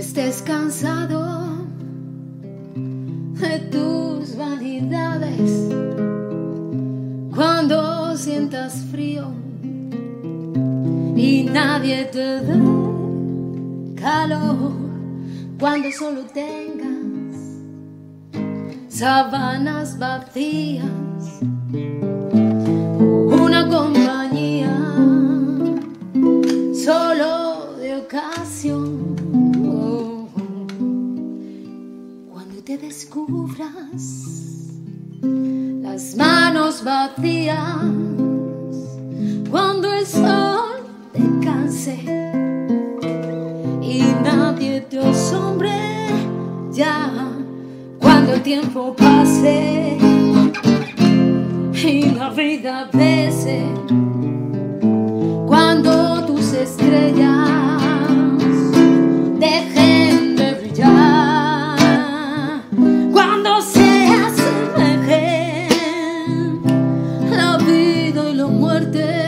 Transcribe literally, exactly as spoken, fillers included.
estés cansado de tus vanidades, cuando sientas frío y nadie te dé calor, cuando solo tengas sábanas vacías, una compañía solo de ocasión. Oh, cuando te descubras las manos vacías, cuando el sol te canse y nadie te asombre ya, cuando el tiempo pase y la vida pese, cuando tus estrellas dejen de brillar, cuando se asemejen la vida y la muerte